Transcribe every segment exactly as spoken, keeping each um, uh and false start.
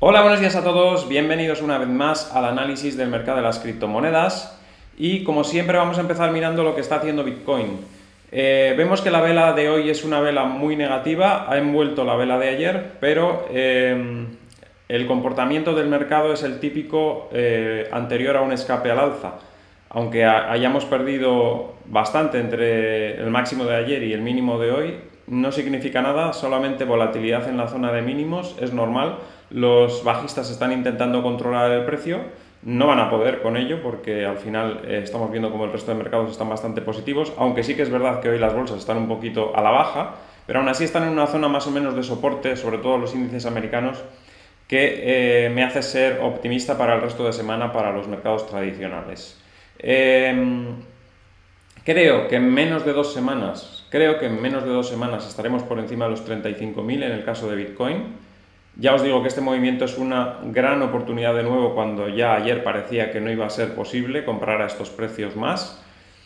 Hola, buenos días a todos, bienvenidos una vez más al análisis del mercado de las criptomonedas y como siempre vamos a empezar mirando lo que está haciendo Bitcoin. Eh, vemos que la vela de hoy es una vela muy negativa, ha envuelto la vela de ayer, pero eh, el comportamiento del mercado es el típico eh, anterior a un escape al alza. Aunque hayamos perdido bastante entre el máximo de ayer y el mínimo de hoy, no significa nada, solamente volatilidad en la zona de mínimos, es normal. Los bajistas están intentando controlar el precio, no van a poder con ello porque al final eh, estamos viendo como el resto de mercados están bastante positivos, aunque sí que es verdad que hoy las bolsas están un poquito a la baja, pero aún así están en una zona más o menos de soporte, sobre todo los índices americanos, que eh, me hace ser optimista para el resto de semana para los mercados tradicionales. Eh, creo que en menos de dos semanas, creo que en menos de dos semanas estaremos por encima de los treinta y cinco mil en el caso de Bitcoin. Ya os digo que este movimiento es una gran oportunidad de nuevo cuando ya ayer parecía que no iba a ser posible comprar a estos precios más.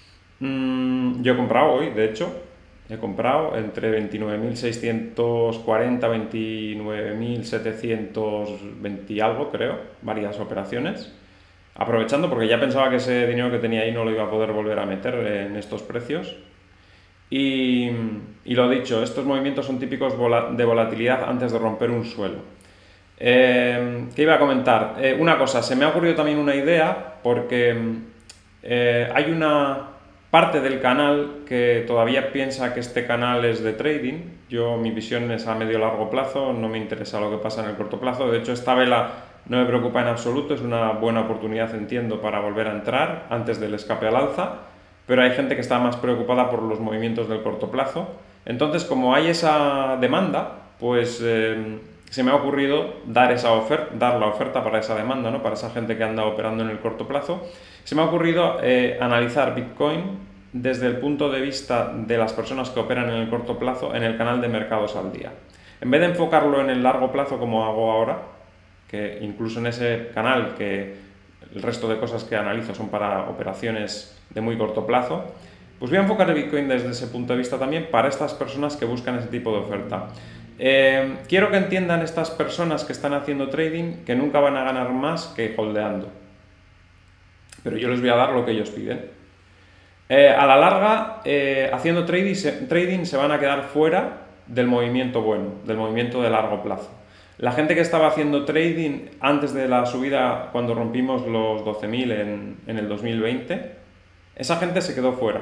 Mm, yo he comprado hoy, de hecho, he comprado entre veintinueve mil seiscientos cuarenta, veintinueve mil setecientos veinte y algo, creo, varias operaciones. Aprovechando porque ya pensaba que ese dinero que tenía ahí no lo iba a poder volver a meter en estos precios. Y, y lo dicho, estos movimientos son típicos de volatilidad antes de romper un suelo. Eh, ¿Qué iba a comentar? Eh, una cosa, se me ha ocurrido también una idea porque eh, hay una parte del canal que todavía piensa que este canal es de trading. Yo, mi visión es a medio largo plazo, no me interesa lo que pasa en el corto plazo. De hecho, esta vela no me preocupa en absoluto, es una buena oportunidad, entiendo, para volver a entrar antes del escape al alza. Pero hay gente que está más preocupada por los movimientos del corto plazo. Entonces, como hay esa demanda, pues eh, se me ha ocurrido dar, esa oferta, dar la oferta para esa demanda, ¿no? Para esa gente que anda operando en el corto plazo. Se me ha ocurrido eh, analizar Bitcoin desde el punto de vista de las personas que operan en el corto plazo en el canal de Mercados al Día. En vez de enfocarlo en el largo plazo como hago ahora, que incluso en ese canal que el resto de cosas que analizo son para operaciones de muy corto plazo, pues voy a enfocar el Bitcoin desde ese punto de vista también para estas personas que buscan ese tipo de oferta. Eh, quiero que entiendan estas personas que están haciendo trading que nunca van a ganar más que holdeando. Pero yo les voy a dar lo que ellos piden. Eh, a la larga, eh, haciendo trading se, trading se van a quedar fuera del movimiento bueno, del movimiento de largo plazo. La gente que estaba haciendo trading antes de la subida, cuando rompimos los doce mil en, en el dos mil veinte, esa gente se quedó fuera.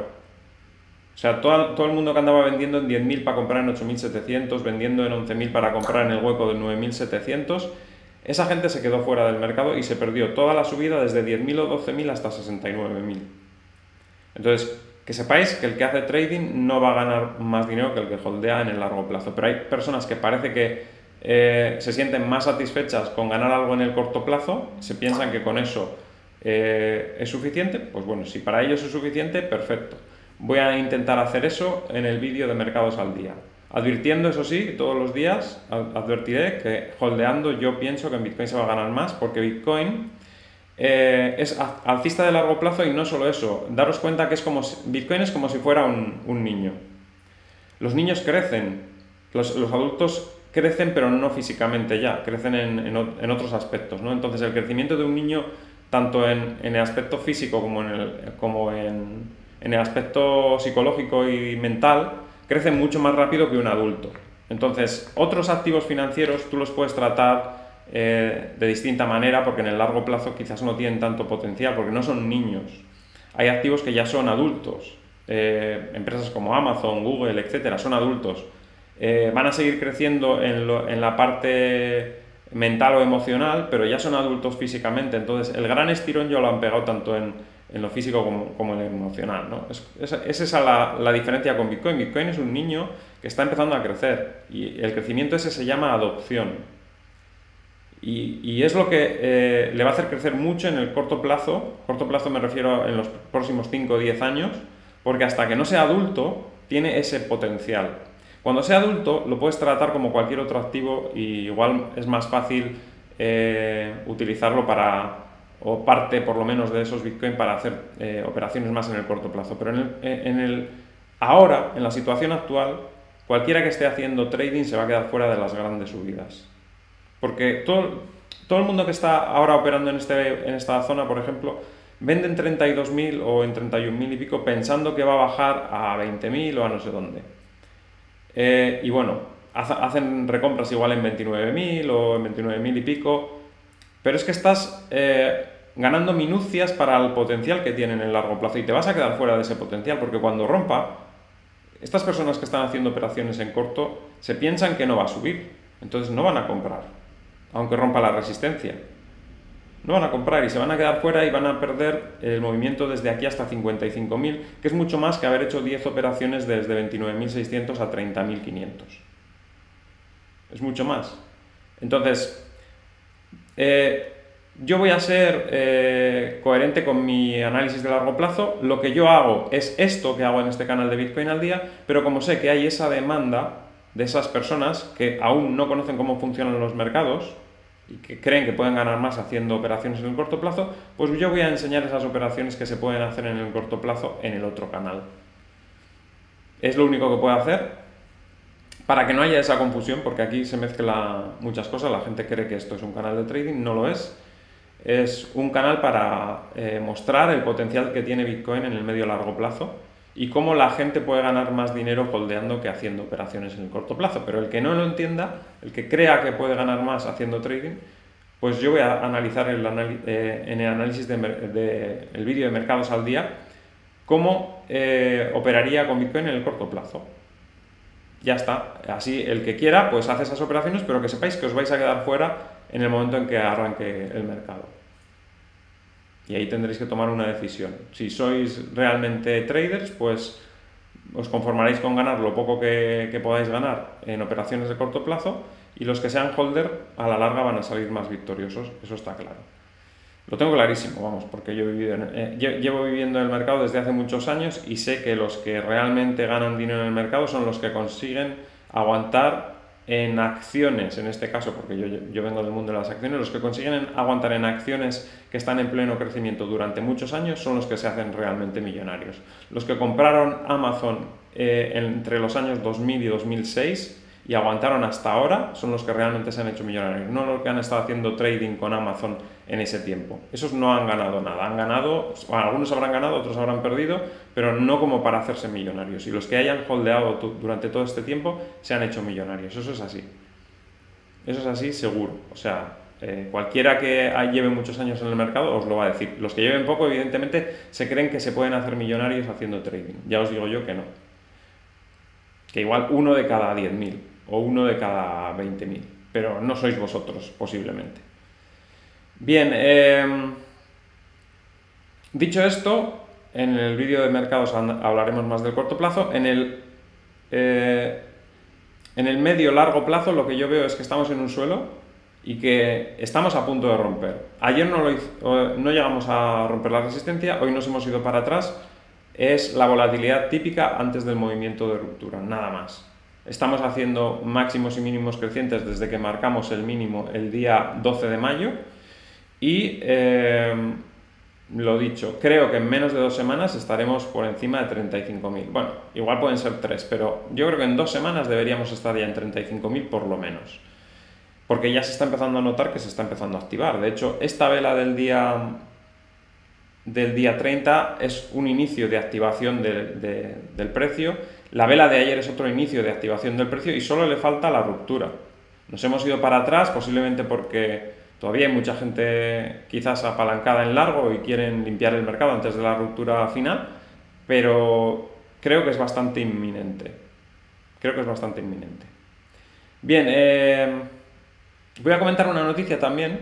O sea, todo, todo el mundo que andaba vendiendo en diez mil para comprar en ocho mil setecientos, vendiendo en once mil para comprar en el hueco de nueve mil setecientos, esa gente se quedó fuera del mercado y se perdió toda la subida desde diez mil o doce mil hasta sesenta y nueve mil. Entonces, que sepáis que el que hace trading no va a ganar más dinero que el que holdea en el largo plazo. Pero hay personas que parece que eh, se sienten más satisfechas con ganar algo en el corto plazo, se piensan que con eso eh, es suficiente. Pues bueno, si para ellos es suficiente, perfecto. Voy a intentar hacer eso en el vídeo de Mercados al Día. Advirtiendo, eso sí, todos los días advertiré que holdeando yo pienso que en Bitcoin se va a ganar más, porque Bitcoin eh, es alcista de largo plazo y no solo eso. Daros cuenta que es como si, Bitcoin es como si fuera un, un niño. Los niños crecen, los, los adultos crecen pero no físicamente ya, crecen en, en, en otros aspectos, ¿no? Entonces el crecimiento de un niño, tanto en, en el aspecto físico como en el, como en, en el aspecto psicológico y mental, crece mucho más rápido que un adulto. Entonces, otros activos financieros tú los puedes tratar eh, de distinta manera porque en el largo plazo quizás no tienen tanto potencial, porque no son niños. Hay activos que ya son adultos. Eh, empresas como Amazon, Google, etcétera, son adultos. Eh, van a seguir creciendo en, lo, en la parte mental o emocional, pero ya son adultos físicamente. Entonces, el gran estirón ya lo han pegado tanto en, en lo físico como, como en lo emocional, ¿no? Es, es, es esa la, la diferencia con Bitcoin. Bitcoin es un niño que está empezando a crecer y el crecimiento ese se llama adopción. Y, y es lo que eh, le va a hacer crecer mucho en el corto plazo. Corto plazo me refiero en los próximos cinco o diez años, porque hasta que no sea adulto tiene ese potencial. Cuando sea adulto lo puedes tratar como cualquier otro activo y igual es más fácil eh, utilizarlo para, o parte por lo menos de esos Bitcoin para hacer eh, operaciones más en el corto plazo. Pero en el, en el, ahora, en la situación actual, cualquiera que esté haciendo trading se va a quedar fuera de las grandes subidas. Porque todo, Todo el mundo que está ahora operando en, este, en esta zona, por ejemplo, vende en treinta y dos mil o en treinta y un mil y pico pensando que va a bajar a veinte mil o a no sé dónde. Eh, y bueno, hacen recompras igual en veintinueve mil o en veintinueve mil y pico, pero es que estás eh, ganando minucias para el potencial que tienen en el largo plazo y te vas a quedar fuera de ese potencial porque cuando rompa, estas personas que están haciendo operaciones en corto se piensan que no va a subir, entonces no van a comprar, aunque rompa la resistencia. No van a comprar y se van a quedar fuera y van a perder el movimiento desde aquí hasta cincuenta y cinco mil, que es mucho más que haber hecho diez operaciones desde veintinueve mil seiscientos a treinta mil quinientos. Es mucho más. Entonces, eh, yo voy a ser eh, coherente con mi análisis de largo plazo. Lo que yo hago es esto que hago en este canal de Bitcoin al día, pero como sé que hay esa demanda de esas personas que aún no conocen cómo funcionan los mercados y que creen que pueden ganar más haciendo operaciones en el corto plazo, pues yo voy a enseñar esas operaciones que se pueden hacer en el corto plazo en el otro canal. Es lo único que puedo hacer para que no haya esa confusión, porque aquí se mezcla muchas cosas, la gente cree que esto es un canal de trading, no lo es. Es un canal para eh, mostrar el potencial que tiene Bitcoin en el medio y largo plazo y cómo la gente puede ganar más dinero holdeando que haciendo operaciones en el corto plazo. Pero el que no lo entienda, el que crea que puede ganar más haciendo trading, pues yo voy a analizar el anali eh, en el análisis del de, de, el vídeo de mercados al día cómo eh, operaría con Bitcoin en el corto plazo. Ya está. Así el que quiera pues hace esas operaciones, pero que sepáis que os vais a quedar fuera en el momento en que arranque el mercado. Y ahí tendréis que tomar una decisión. Si sois realmente traders, pues os conformaréis con ganar lo poco que, que podáis ganar en operaciones de corto plazo, y los que sean holder a la larga van a salir más victoriosos, eso está claro. Lo tengo clarísimo, vamos, porque yo he vivido en, eh, llevo viviendo en el mercado desde hace muchos años y sé que los que realmente ganan dinero en el mercado son los que consiguen aguantar en acciones, en este caso, porque yo, yo vengo del mundo de las acciones, los que consiguen aguantar en acciones que están en pleno crecimiento durante muchos años son los que se hacen realmente millonarios. Los que compraron Amazon eh, entre los años dos mil y dos mil seis y aguantaron hasta ahora son los que realmente se han hecho millonarios, no los que han estado haciendo trading con Amazon en ese tiempo. Esos no han ganado nada, han ganado, bueno, algunos habrán ganado, otros habrán perdido, pero no como para hacerse millonarios. Y los que hayan holdeado durante todo este tiempo se han hecho millonarios, eso es así. Eso es así seguro, o sea, eh, cualquiera que lleve muchos años en el mercado os lo va a decir. Los que lleven poco, evidentemente, se creen que se pueden hacer millonarios haciendo trading. Ya os digo yo que no. Que igual uno de cada diez mil o uno de cada veinte mil, pero no sois vosotros, posiblemente. Bien, eh, dicho esto, en el vídeo de mercados hablaremos más del corto plazo. En el, eh, en el medio largo plazo lo que yo veo es que estamos en un suelo y que estamos a punto de romper. Ayer no, lo hizo, no llegamos a romper la resistencia, hoy nos hemos ido para atrás. Es la volatilidad típica antes del movimiento de ruptura, nada más. Estamos haciendo máximos y mínimos crecientes desde que marcamos el mínimo el día doce de mayo y, eh, lo dicho, creo que en menos de dos semanas estaremos por encima de treinta y cinco mil. Bueno, igual pueden ser tres, pero yo creo que en dos semanas deberíamos estar ya en treinta y cinco mil por lo menos. Porque ya se está empezando a notar que se está empezando a activar. De hecho, esta vela del día... del día treinta es un inicio de activación de, de, del precio. La vela de ayer es otro inicio de activación del precio y solo le falta la ruptura. Nos hemos ido para atrás, posiblemente porque todavía hay mucha gente quizás apalancada en largo y quieren limpiar el mercado antes de la ruptura final, pero creo que es bastante inminente. Creo que es bastante inminente. Bien, eh, voy a comentar una noticia también.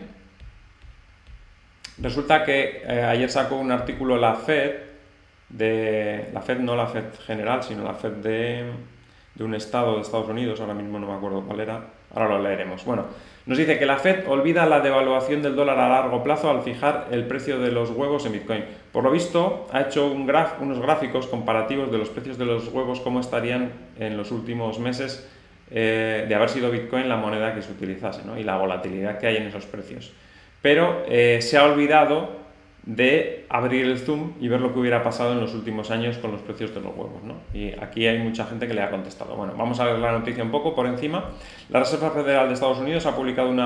Resulta que eh, ayer sacó un artículo la Fed, de la Fed, no la Fed general, sino la Fed de, de un estado de Estados Unidos, ahora mismo no me acuerdo cuál era, ahora lo leeremos. Bueno, nos dice que la Fed olvida la devaluación del dólar a largo plazo al fijar el precio de los huevos en Bitcoin. Por lo visto, ha hecho un graf, unos gráficos comparativos de los precios de los huevos, cómo estarían en los últimos meses eh, de haber sido Bitcoin la moneda que se utilizase, ¿no? Y la volatilidad que hay en esos precios. Pero eh, se ha olvidado de abrir el zoom y ver lo que hubiera pasado en los últimos años con los precios de los huevos, ¿no? Y aquí hay mucha gente que le ha contestado. Bueno, vamos a ver la noticia un poco por encima. La Reserva Federal de Estados Unidos ha publicado una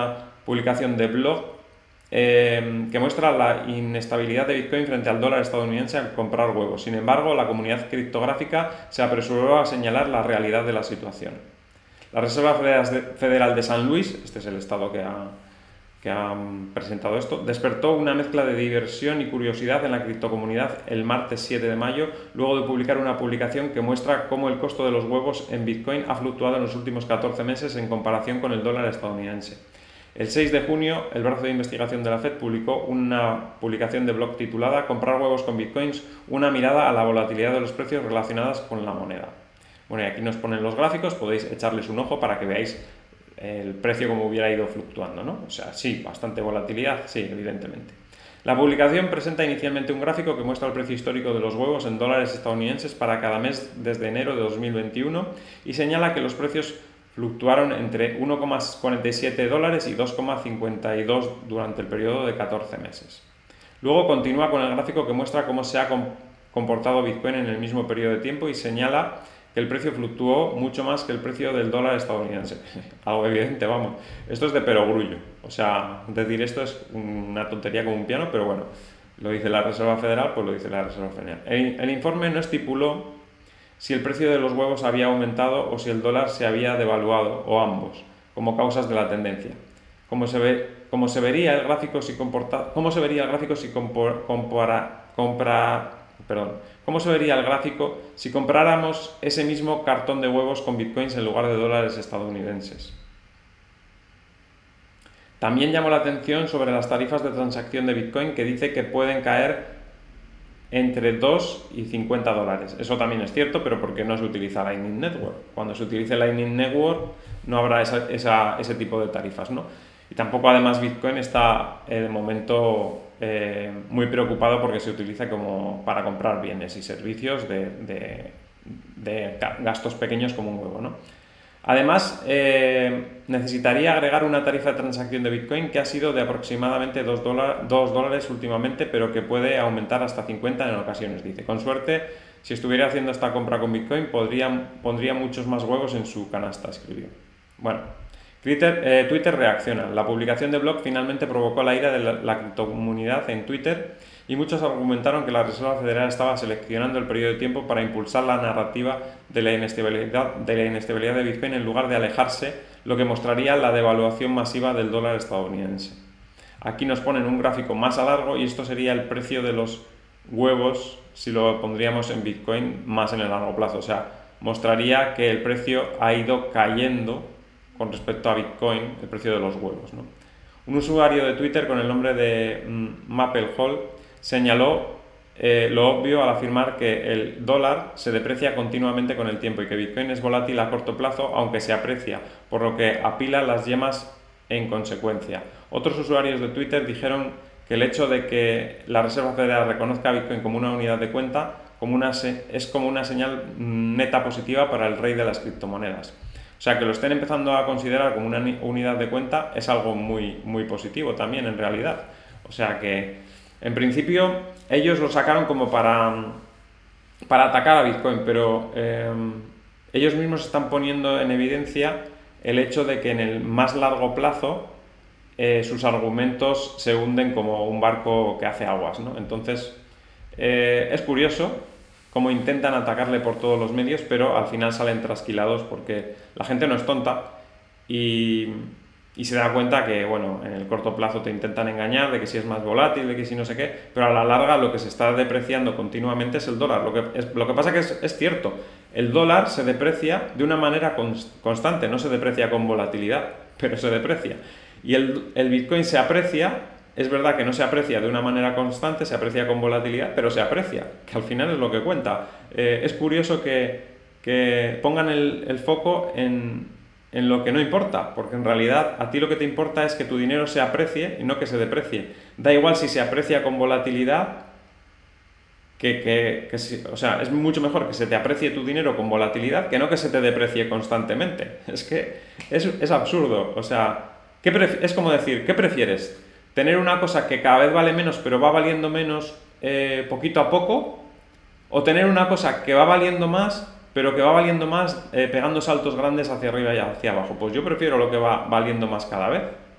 publicación de blog eh, que muestra la inestabilidad de Bitcoin frente al dólar estadounidense al comprar huevos. Sin embargo, la comunidad criptográfica se apresuró a señalar la realidad de la situación. La Reserva Federal de San Luis, este es el estado que ha, que ha presentado esto, despertó una mezcla de diversión y curiosidad en la criptocomunidad el martes siete de mayo, luego de publicar una publicación que muestra cómo el costo de los huevos en Bitcoin ha fluctuado en los últimos catorce meses en comparación con el dólar estadounidense. El seis de junio, el brazo de investigación de la Fed publicó una publicación de blog titulada «Comprar huevos con Bitcoins, una mirada a la volatilidad de los precios relacionadas con la moneda». Bueno, y aquí nos ponen los gráficos, podéis echarles un ojo para que veáis el precio como hubiera ido fluctuando, ¿no? O sea, sí, bastante volatilidad, sí, evidentemente. La publicación presenta inicialmente un gráfico que muestra el precio histórico de los huevos en dólares estadounidenses para cada mes desde enero de dos mil veintiuno y señala que los precios fluctuaron entre uno coma cuarenta y siete dólares y dos coma cincuenta y dos durante el periodo de catorce meses. Luego continúa con el gráfico que muestra cómo se ha comportado Bitcoin en el mismo periodo de tiempo y señala que el precio fluctuó mucho más que el precio del dólar estadounidense. Algo evidente, vamos. Esto es de perogrullo. O sea, decir esto es una tontería como un piano, pero bueno, lo dice la Reserva Federal, pues lo dice la Reserva Federal. El, el informe no estipuló si el precio de los huevos había aumentado o si el dólar se había devaluado, o ambos, como causas de la tendencia. Como se, ve, como se vería el gráfico si comporta, cómo se vería el gráfico si compor, compara, compra, perdón, cómo se vería el gráfico si compráramos ese mismo cartón de huevos con bitcoins en lugar de dólares estadounidenses. También llamó la atención sobre las tarifas de transacción de Bitcoin, que dice que pueden caer entre dos y cincuenta dólares. Eso también es cierto, pero porque no se utiliza Lightning Network. Cuando se utilice Lightning Network no habrá esa, esa, ese tipo de tarifas, ¿no? Y tampoco además Bitcoin está eh, de momento eh, muy preocupado porque se utiliza como para comprar bienes y servicios de, de, de gastos pequeños como un huevo, ¿no? Además, eh, necesitaría agregar una tarifa de transacción de Bitcoin que ha sido de aproximadamente dos dólares últimamente, pero que puede aumentar hasta cincuenta en ocasiones, dice. Con suerte, si estuviera haciendo esta compra con Bitcoin, podría, pondría muchos más huevos en su canasta, escribió. Bueno, Twitter, eh, Twitter reacciona. La publicación de blog finalmente provocó la ira de la, la criptocomunidad en Twitter y muchos argumentaron que la Reserva Federal estaba seleccionando el periodo de tiempo para impulsar la narrativa de la inestabilidad de, la inestabilidad de Bitcoin en lugar de alejarse, lo que mostraría la devaluación masiva del dólar estadounidense. Aquí nos ponen un gráfico más a largo y esto sería el precio de los huevos si lo pondríamos en Bitcoin más en el largo plazo. O sea, mostraría que el precio ha ido cayendo con respecto a Bitcoin, el precio de los huevos, ¿no? Un usuario de Twitter con el nombre de mm, Mapplehall señaló eh, lo obvio al afirmar que el dólar se deprecia continuamente con el tiempo y que Bitcoin es volátil a corto plazo, aunque se aprecia, por lo que apila las yemas en consecuencia. Otros usuarios de Twitter dijeron que el hecho de que la Reserva Federal reconozca a Bitcoin como una unidad de cuenta como una es como una señal neta positiva para el rey de las criptomonedas. O sea, que lo estén empezando a considerar como una unidad de cuenta es algo muy, muy positivo también, en realidad. O sea que, en principio, ellos lo sacaron como para, para atacar a Bitcoin, pero eh, ellos mismos están poniendo en evidencia el hecho de que en el más largo plazo eh, sus argumentos se hunden como un barco que hace aguas, ¿no? Entonces, eh, es curioso cómo intentan atacarle por todos los medios, pero al final salen trasquilados porque la gente no es tonta y, y se da cuenta que, bueno, en el corto plazo te intentan engañar de que si es más volátil, de que si no sé qué, pero a la larga lo que se está depreciando continuamente es el dólar. Lo que, es, lo que pasa que es, es cierto, el dólar se deprecia de una manera constante, no se deprecia con volatilidad, pero se deprecia. Y el, el Bitcoin se aprecia. Es verdad que no se aprecia de una manera constante, se aprecia con volatilidad, pero se aprecia, que al final es lo que cuenta. Eh, es curioso que, que pongan el, el foco en, en lo que no importa, porque en realidad a ti lo que te importa es que tu dinero se aprecie y no que se deprecie. Da igual si se aprecia con volatilidad, que, que, que si, o sea, es mucho mejor que se te aprecie tu dinero con volatilidad que no que se te deprecie constantemente. Es que es, es absurdo. O sea, ¿qué pref- es como decir, ¿qué prefieres? ¿Tener una cosa que cada vez vale menos pero va valiendo menos eh, poquito a poco? ¿O tener una cosa que va valiendo más pero que va valiendo más eh, pegando saltos grandes hacia arriba y hacia abajo? Pues yo prefiero lo que va valiendo más cada vez.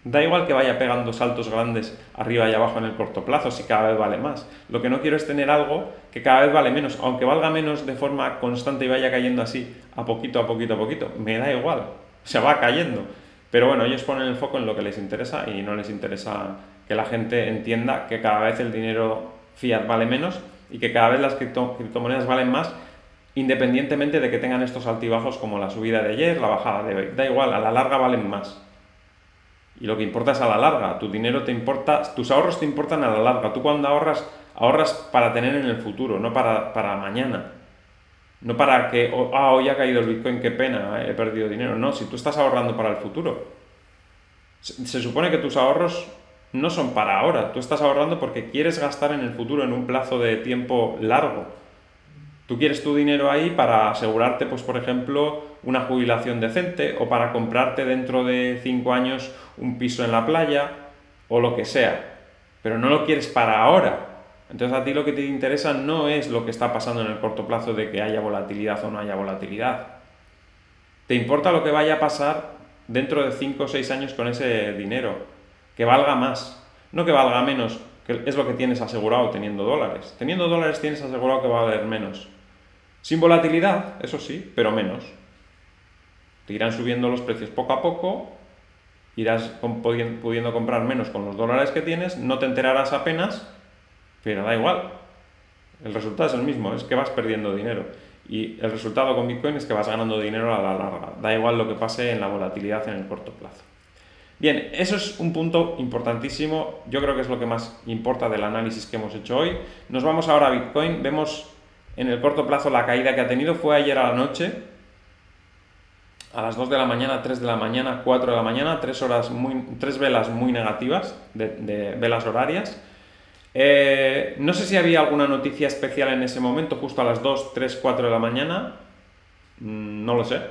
Da igual que vaya pegando saltos grandes arriba y abajo en el corto plazo si cada vez vale más. Lo que no quiero es tener algo que cada vez vale menos, aunque valga menos de forma constante y vaya cayendo así a poquito, a poquito, a poquito. Me da igual, se va cayendo. Pero bueno, ellos ponen el foco en lo que les interesa y no les interesa que la gente entienda que cada vez el dinero fiat vale menos y que cada vez las cripto, criptomonedas valen más, independientemente de que tengan estos altibajos como la subida de ayer, la bajada de hoy. Da igual, a la larga valen más. Y lo que importa es a la larga. Tu dinero te importa, tus ahorros te importan a la larga. Tú cuando ahorras, ahorras para tener en el futuro, no para, para mañana. No para que, oh, ah, hoy ha caído el Bitcoin, qué pena, he perdido dinero. No, si tú estás ahorrando para el futuro. Se, se supone que tus ahorros no son para ahora. Tú estás ahorrando porque quieres gastar en el futuro en un plazo de tiempo largo. Tú quieres tu dinero ahí para asegurarte, pues por ejemplo, una jubilación decente o para comprarte dentro de cinco años un piso en la playa o lo que sea. Pero no lo quieres para ahora. Entonces a ti lo que te interesa no es lo que está pasando en el corto plazo de que haya volatilidad o no haya volatilidad. Te importa lo que vaya a pasar dentro de cinco o seis años con ese dinero. Que valga más, no que valga menos, que es lo que tienes asegurado teniendo dólares. Teniendo dólares tienes asegurado que va a valer menos. Sin volatilidad, eso sí, pero menos. Te irán subiendo los precios poco a poco, irás pudiendo comprar menos con los dólares que tienes, no te enterarás apenas, pero da igual. El resultado es el mismo, es que vas perdiendo dinero. Y el resultado con Bitcoin es que vas ganando dinero a la larga. Da igual lo que pase en la volatilidad en el corto plazo. Bien, eso es un punto importantísimo. Yo creo que es lo que más importa del análisis que hemos hecho hoy. Nos vamos ahora a Bitcoin. Vemos en el corto plazo la caída que ha tenido. Fue ayer a la noche, a las dos de la mañana, tres de la mañana, cuatro de la mañana, tres, horas muy, tres velas muy negativas, de, de velas horarias. Eh, no sé si había alguna noticia especial en ese momento, justo a las dos, tres, cuatro de la mañana. No lo sé.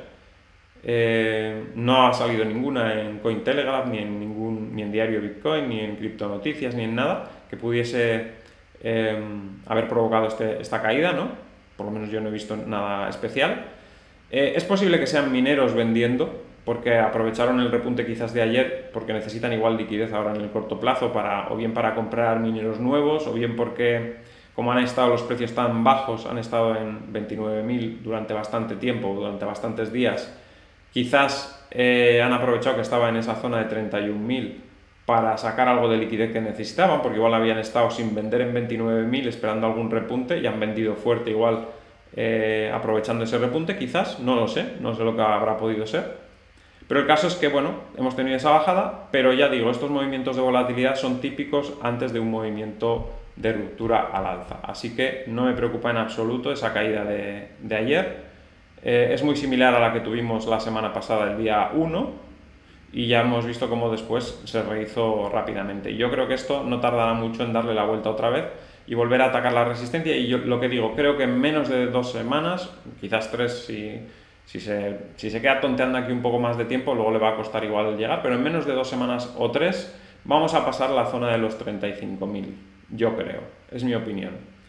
Eh, no ha salido ninguna en Cointelegraph, ni en ningún, ni en Diario Bitcoin, ni en Criptonoticias, ni en nada que pudiese eh, haber provocado este, esta caída, ¿no? Por lo menos yo no he visto nada especial. Eh, es posible que sean mineros vendiendo, porque aprovecharon el repunte quizás de ayer, porque necesitan igual liquidez ahora en el corto plazo, para, o bien para comprar mineros nuevos, o bien porque, como han estado los precios tan bajos, han estado en veintinueve mil durante bastante tiempo, durante bastantes días. Quizás eh, han aprovechado que estaba en esa zona de treinta y un mil para sacar algo de liquidez que necesitaban, porque igual habían estado sin vender en veintinueve mil esperando algún repunte y han vendido fuerte igual eh, aprovechando ese repunte, quizás, no lo sé, no sé lo que habrá podido ser. Pero el caso es que, bueno, hemos tenido esa bajada, pero ya digo, estos movimientos de volatilidad son típicos antes de un movimiento de ruptura al alza. Así que no me preocupa en absoluto esa caída de, de ayer. Eh, es muy similar a la que tuvimos la semana pasada, el día uno, y ya hemos visto cómo después se rehizo rápidamente. Y yo creo que esto no tardará mucho en darle la vuelta otra vez y volver a atacar la resistencia. Y yo lo que digo, creo que en menos de dos semanas, quizás tres, si, si, se, si se queda tonteando aquí un poco más de tiempo, luego le va a costar igual llegar, pero en menos de dos semanas o tres vamos a pasar la zona de los treinta y cinco mil, yo creo, es mi opinión.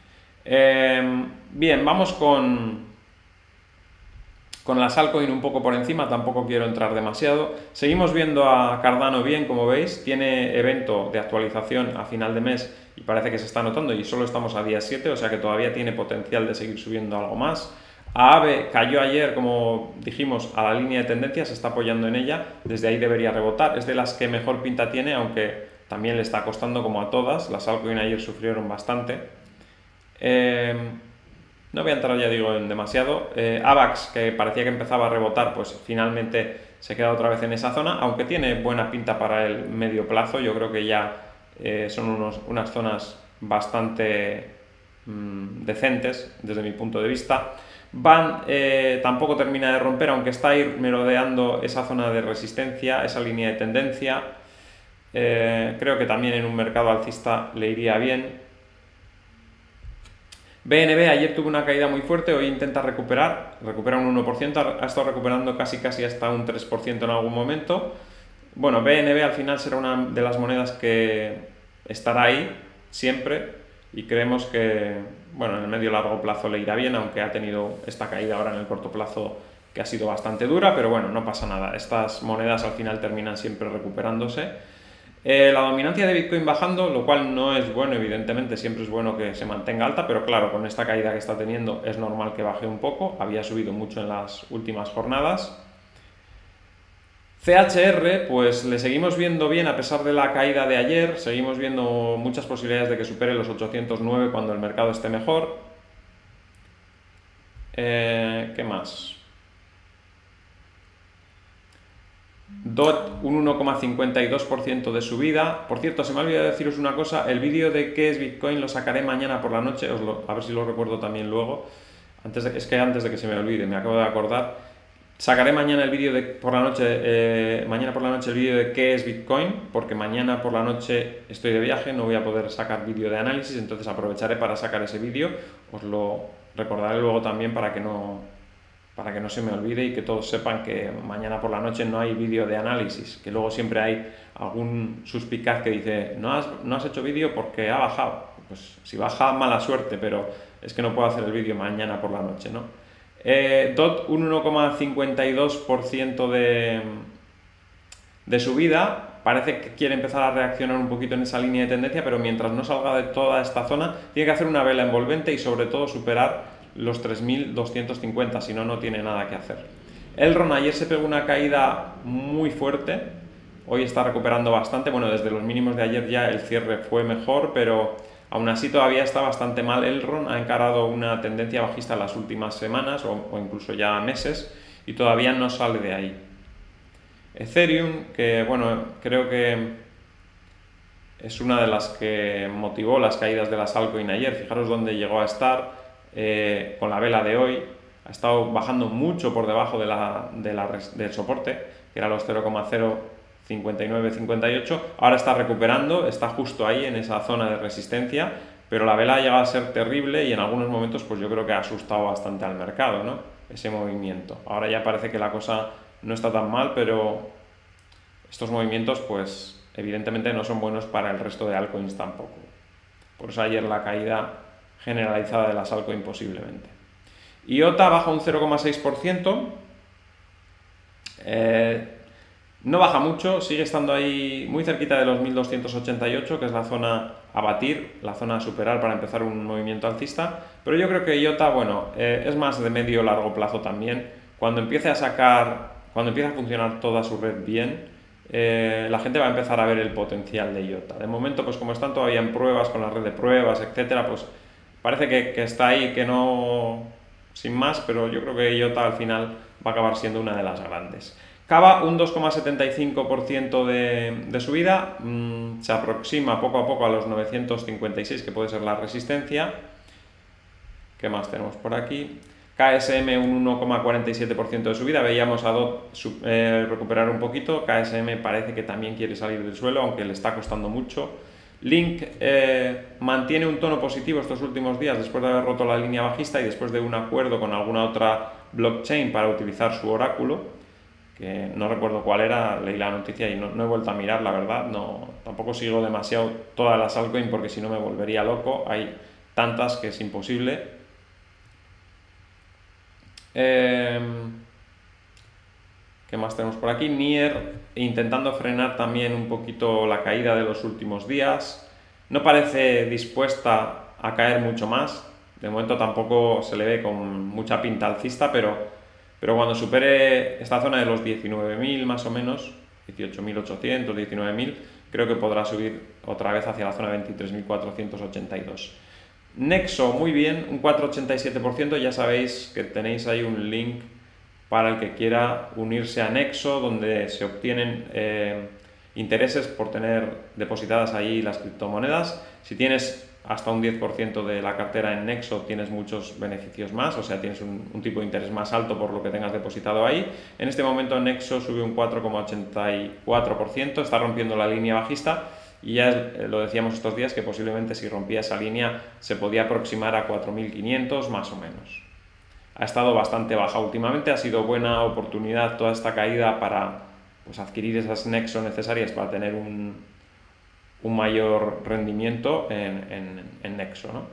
Eh, bien, vamos con... Con las altcoin un poco por encima, tampoco quiero entrar demasiado. Seguimos viendo a Cardano bien, como veis. Tiene evento de actualización a final de mes y parece que se está notando y solo estamos a día siete, o sea que todavía tiene potencial de seguir subiendo algo más. Aave cayó ayer, como dijimos, a la línea de tendencia, se está apoyando en ella. Desde ahí debería rebotar. Es de las que mejor pinta tiene, aunque también le está costando como a todas. Las altcoin ayer sufrieron bastante. Eh... No voy a entrar, ya digo, en demasiado. Eh, AVAX, que parecía que empezaba a rebotar, pues finalmente se queda otra vez en esa zona, aunque tiene buena pinta para el medio plazo. Yo creo que ya eh, son unos, unas zonas bastante mmm, decentes desde mi punto de vista. Van eh, tampoco termina de romper, aunque está ahí merodeando esa zona de resistencia, esa línea de tendencia. Eh, creo que también en un mercado alcista le iría bien. B N B ayer tuvo una caída muy fuerte, hoy intenta recuperar, recupera un uno por ciento, ha estado recuperando casi casi hasta un tres por ciento en algún momento. Bueno, B N B al final será una de las monedas que estará ahí siempre y creemos que, bueno, en el medio y largo plazo le irá bien, aunque ha tenido esta caída ahora en el corto plazo que ha sido bastante dura, pero bueno, no pasa nada. Estas monedas al final terminan siempre recuperándose. Eh, la dominancia de Bitcoin bajando, lo cual no es bueno, evidentemente siempre es bueno que se mantenga alta, pero claro, con esta caída que está teniendo es normal que baje un poco, había subido mucho en las últimas jornadas. C H R, pues le seguimos viendo bien a pesar de la caída de ayer, seguimos viendo muchas posibilidades de que supere los ochocientos nueve cuando el mercado esté mejor. Eh, ¿Qué más? D O T un uno coma cincuenta y dos por ciento de subida. Por cierto, se me ha olvidado deciros una cosa, el vídeo de qué es Bitcoin lo sacaré mañana por la noche, os lo, a ver si lo recuerdo también luego. Antes de, es que antes de que se me olvide, me acabo de acordar. Sacaré mañana el vídeo de por la noche, eh, mañana por la noche el vídeo de qué es Bitcoin, porque mañana por la noche estoy de viaje, no voy a poder sacar vídeo de análisis, entonces aprovecharé para sacar ese vídeo. Os lo recordaré luego también para que no, para que no se me olvide y que todos sepan que mañana por la noche no hay vídeo de análisis, que luego siempre hay algún suspicaz que dice no has, no has hecho vídeo porque ha bajado. Pues si baja, mala suerte, pero es que no puedo hacer el vídeo mañana por la noche, ¿no? Eh, D O T un uno coma cincuenta y dos por ciento de, de subida, parece que quiere empezar a reaccionar un poquito en esa línea de tendencia, pero mientras no salga de toda esta zona, tiene que hacer una vela envolvente y sobre todo superar los tres mil doscientos cincuenta, si no, no tiene nada que hacer. Elrond ayer se pegó una caída muy fuerte, hoy está recuperando bastante, bueno, desde los mínimos de ayer ya el cierre fue mejor, pero aún así todavía está bastante mal. Elrond ha encarado una tendencia bajista en las últimas semanas o, o incluso ya meses y todavía no sale de ahí. Ethereum, que bueno, creo que es una de las que motivó las caídas de las altcoins ayer. Fijaros dónde llegó a estar eh, con la vela de hoy. Ha estado bajando mucho por debajo de la, de la, del soporte, que era los cero coma cero cincuenta y nueve cincuenta y ocho, ahora está recuperando, está justo ahí en esa zona de resistencia, pero la vela ha llegado a ser terrible y en algunos momentos pues yo creo que ha asustado bastante al mercado, ¿no? Ese movimiento. Ahora ya parece que la cosa no está tan mal, pero estos movimientos pues evidentemente no son buenos para el resto de altcoins tampoco. Por eso ayer la caída generalizada de las altcoins posiblemente. I O T A baja un cero coma seis por ciento. Eh, No baja mucho, sigue estando ahí muy cerquita de los mil doscientos ochenta y ocho, que es la zona a batir, la zona a superar para empezar un movimiento alcista, pero yo creo que I O T A, bueno, eh, es más de medio o largo plazo también. Cuando empiece a sacar, cuando empiece a funcionar toda su red bien, eh, la gente va a empezar a ver el potencial de I O T A. De momento, pues como están todavía en pruebas, con la red de pruebas, etcétera, pues parece que, que está ahí, que no, sin más, pero yo creo que I O T A al final va a acabar siendo una de las grandes. Cava un dos coma setenta y cinco por ciento de, de subida, mmm, se aproxima poco a poco a los novecientos cincuenta y seis, que puede ser la resistencia. ¿Qué más tenemos por aquí? K S M un uno coma cuarenta y siete por ciento de subida, veíamos a D O T eh, recuperar un poquito, K S M parece que también quiere salir del suelo, aunque le está costando mucho. Link eh, mantiene un tono positivo estos últimos días después de haber roto la línea bajista y después de un acuerdo con alguna otra blockchain para utilizar su oráculo, que no recuerdo cuál era, leí la noticia y no, no he vuelto a mirar, la verdad, no, tampoco sigo demasiado todas las altcoins porque si no me volvería loco, hay tantas que es imposible. Eh, ¿Qué más tenemos por aquí? Nier intentando frenar también un poquito la caída de los últimos días, no parece dispuesta a caer mucho más, de momento tampoco se le ve con mucha pinta alcista, pero Pero cuando supere esta zona de los diecinueve mil más o menos, dieciocho mil ochocientos, diecinueve mil, creo que podrá subir otra vez hacia la zona de veintitrés mil cuatrocientos ochenta y dos. Nexo, muy bien, un cuatro coma ochenta y siete por ciento, ya sabéis que tenéis ahí un link para el que quiera unirse a Nexo, donde se obtienen eh, intereses por tener depositadas ahí las criptomonedas. Si tienes hasta un diez por ciento de la cartera en Nexo tienes muchos beneficios más, o sea, tienes un, un tipo de interés más alto por lo que tengas depositado ahí. En este momento Nexo sube un cuatro coma ochenta y cuatro por ciento, está rompiendo la línea bajista y ya es, lo decíamos estos días que posiblemente si rompía esa línea se podía aproximar a cuatro mil quinientos más o menos. Ha estado bastante baja últimamente, ha sido buena oportunidad toda esta caída para pues, adquirir esas Nexo necesarias para tener un un mayor rendimiento en, en, en Nexo, ¿no?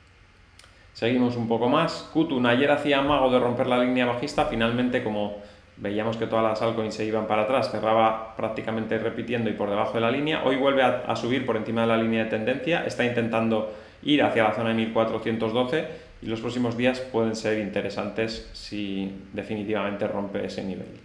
Seguimos un poco más. Qutun ayer hacía amago de romper la línea bajista, finalmente como veíamos que todas las altcoins se iban para atrás, cerraba prácticamente repitiendo y por debajo de la línea. Hoy vuelve a, a subir por encima de la línea de tendencia, está intentando ir hacia la zona de mil cuatrocientos doce y los próximos días pueden ser interesantes si definitivamente rompe ese nivel.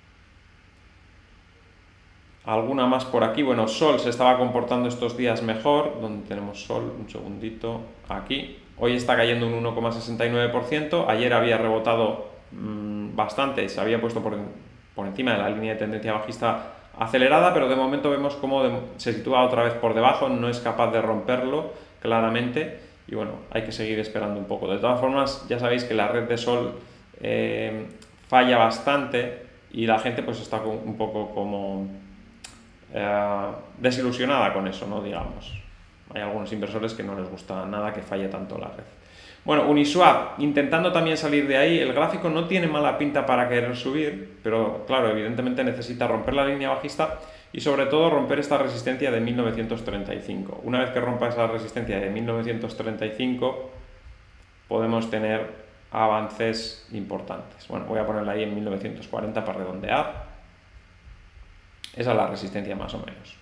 Alguna más por aquí. Bueno, Sol se estaba comportando estos días mejor. ¿Dónde tenemos Sol? Un segundito. Aquí. Hoy está cayendo un uno coma sesenta y nueve por ciento. Ayer había rebotado mmm, bastante. Se había puesto por, por encima de la línea de tendencia bajista acelerada, pero de momento vemos cómo de, se sitúa otra vez por debajo. No es capaz de romperlo claramente. Y bueno, hay que seguir esperando un poco. De todas formas, ya sabéis que la red de Sol eh, falla bastante y la gente pues está un poco como... Eh, desilusionada con eso, ¿no? Digamos. Hay algunos inversores que no les gusta nada que falle tanto la red. Bueno, Uniswap, intentando también salir de ahí, el gráfico no tiene mala pinta para querer subir, pero claro, evidentemente necesita romper la línea bajista y sobre todo romper esta resistencia de mil novecientos treinta y cinco. Una vez que rompa esa resistencia de mil novecientos treinta y cinco, podemos tener avances importantes. Bueno, voy a ponerla ahí en mil novecientos cuarenta para redondear. Esa es la resistencia más o menos.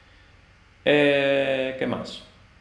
Eh, ¿Qué más?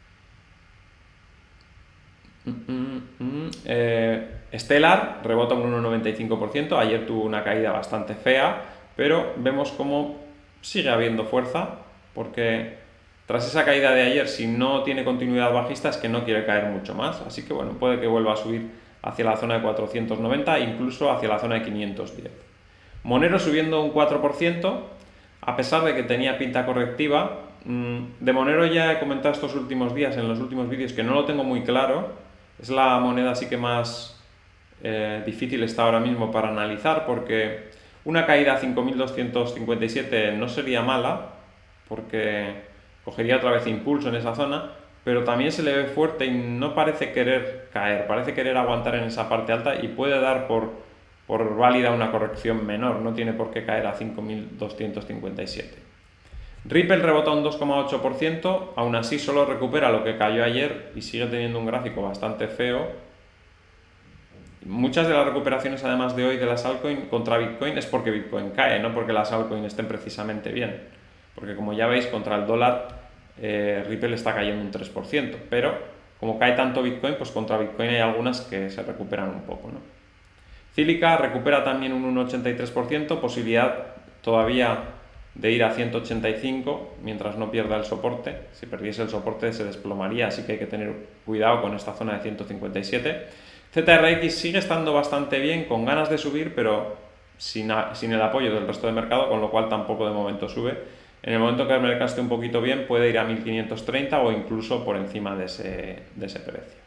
Mm, mm, mm. Eh, Stellar rebota un uno coma noventa y cinco por ciento. Ayer tuvo una caída bastante fea, pero vemos cómo sigue habiendo fuerza, porque tras esa caída de ayer, si no tiene continuidad bajista, es que no quiere caer mucho más. Así que bueno, puede que vuelva a subir hacia la zona de cuatrocientos noventa, incluso hacia la zona de quinientos diez. Monero subiendo un cuatro por ciento. A pesar de que tenía pinta correctiva. De Monero ya he comentado estos últimos días, en los últimos vídeos, que no lo tengo muy claro. Es la moneda así que más eh, difícil está ahora mismo para analizar, porque una caída a cinco mil doscientos cincuenta y siete no sería mala, porque cogería otra vez impulso en esa zona, pero también se le ve fuerte y no parece querer caer, parece querer aguantar en esa parte alta y puede dar por... por válida una corrección menor, no tiene por qué caer a cinco mil doscientos cincuenta y siete. Ripple rebota un dos coma ocho por ciento, aún así solo recupera lo que cayó ayer y sigue teniendo un gráfico bastante feo. Muchas de las recuperaciones además de hoy de las altcoins contra Bitcoin es porque Bitcoin cae, no porque las altcoins estén precisamente bien. Porque como ya veis, contra el dólar eh, Ripple está cayendo un tres por ciento, pero como cae tanto Bitcoin, pues contra Bitcoin hay algunas que se recuperan un poco, ¿no? Cílica recupera también un uno coma ochenta y tres por ciento, posibilidad todavía de ir a ciento ochenta y cinco mientras no pierda el soporte. Si perdiese el soporte se desplomaría, así que hay que tener cuidado con esta zona de ciento cincuenta y siete. Z R X sigue estando bastante bien, con ganas de subir, pero sin, a, sin el apoyo del resto del mercado, con lo cual tampoco de momento sube. En el momento que el mercado esté un poquito bien, puede ir a mil quinientos treinta o incluso por encima de ese, de ese precio.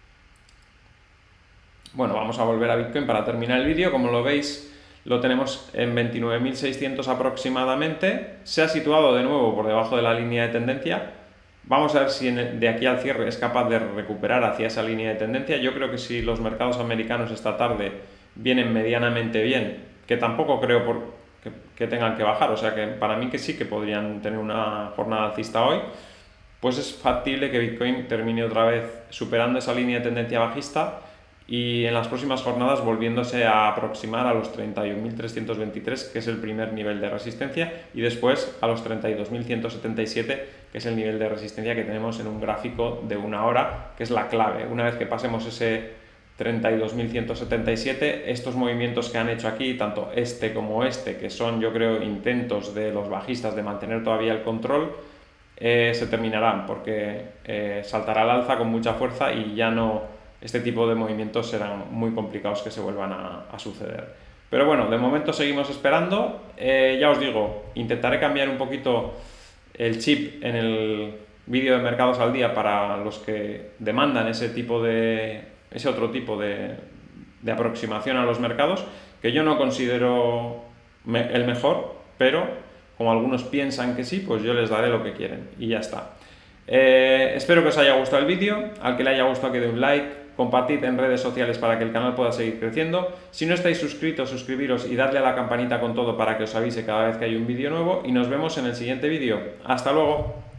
Bueno, vamos a volver a Bitcoin para terminar el vídeo. Como lo veis, lo tenemos en veintinueve mil seiscientos aproximadamente. Se ha situado de nuevo por debajo de la línea de tendencia. Vamos a ver si en, de aquí al cierre es capaz de recuperar hacia esa línea de tendencia. Yo creo que si los mercados americanos esta tarde vienen medianamente bien, que tampoco creo por, que, que tengan que bajar, o sea que para mí que sí que podrían tener una jornada alcista hoy, pues es factible que Bitcoin termine otra vez superando esa línea de tendencia bajista y en las próximas jornadas volviéndose a aproximar a los treinta y un mil trescientos veintitrés, que es el primer nivel de resistencia, y después a los treinta y dos mil ciento setenta y siete, que es el nivel de resistencia que tenemos en un gráfico de una hora, que es la clave. Una vez que pasemos ese treinta y dos mil ciento setenta y siete, estos movimientos que han hecho aquí, tanto este como este, que son, yo creo, intentos de los bajistas de mantener todavía el control, eh, se terminarán, porque eh, saltará al alza con mucha fuerza y ya no... Este tipo de movimientos serán muy complicados que se vuelvan a, a suceder. Pero bueno, de momento seguimos esperando. Eh, ya os digo, intentaré cambiar un poquito el chip en el vídeo de mercados al día para los que demandan ese tipo de, ese otro tipo de, de aproximación a los mercados, que yo no considero me, el mejor, pero como algunos piensan que sí, pues yo les daré lo que quieren y ya está. Eh, espero que os haya gustado el vídeo. Al que le haya gustado, que dé un like. Compartid en redes sociales para que el canal pueda seguir creciendo. Si no estáis suscritos, suscribiros y darle a la campanita con todo para que os avise cada vez que hay un vídeo nuevo. Y nos vemos en el siguiente vídeo. ¡Hasta luego!